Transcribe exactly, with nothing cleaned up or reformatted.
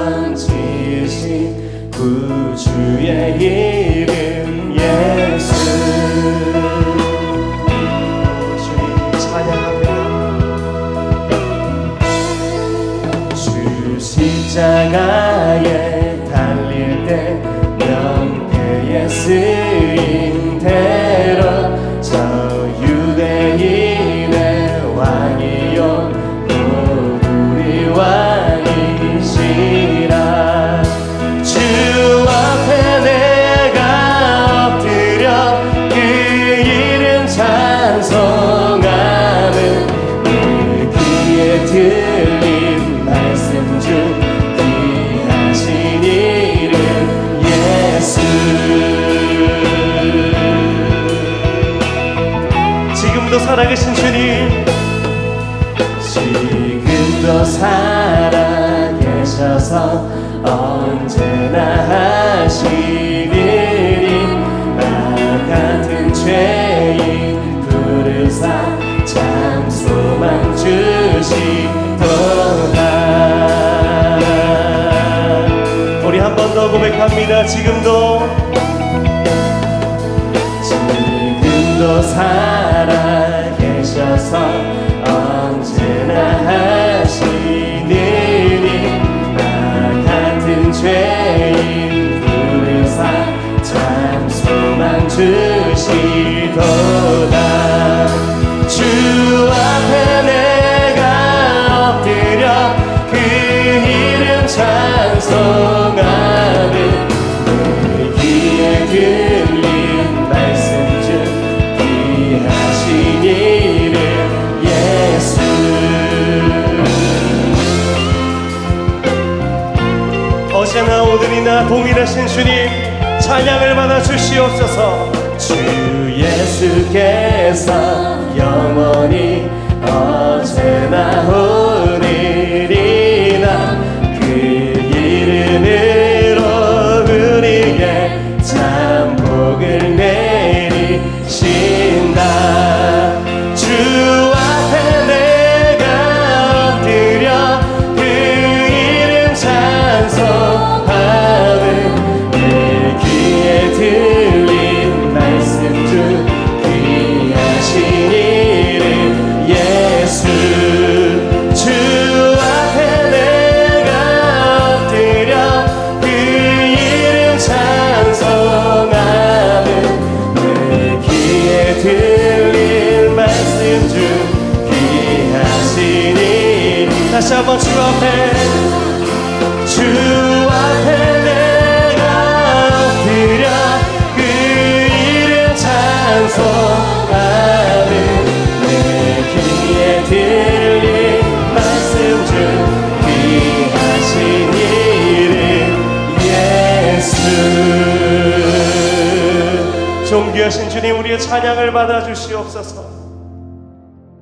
지으신 구주의 이름 예수. 주님 찬양합니다. 주 십자가에 달릴 때 명패에 쓰인 대로 저 유대인의 왕이요 또 우리 왕이시라. 주 앞에 내가 엎드려 그 이름 찬송하는 내 귀에 들린 말씀 중 귀하신 이름 예수. 지금도 살아계신 주님, 지금도 살아계셔서 언제나 하시리니 나 같은 죄인 부르사 참 소망 주시도다. 우리 한 번 더 고백합니다. 지금도 지금도 살아계셔서 언제나 하시느니 나 같은 죄인 부르사 참 소망 주시도다. 주 앞에 내가 엎드려 그 이름 찬송하는 내 귀에 들린 말씀 중 귀하신 이름 예수. 어제나 오늘이나 동일하신 주님 찬양을 받아 주시옵소서. 주 예수께서 영원히 어제나 오늘이나 그 이름으로 우리에게 참 복을 내리신다. 주 앞에 내가 엎드려 그 이름 찬송하는 내 귀에 들린 말씀 중 귀하신 이름 예수. 주 앞에 내가 엎드려 그 이름 찬송하는 내 귀에 들린 말씀 중 귀하신 이름. 다시 한번 주 앞에 주 앞에 내가 엎드려 그 이름 찬송하는 내 귀에 들린 말씀 중 귀하신 이름 예수. 존귀하신 주님, 우리의 찬양을 받아 주시옵소서.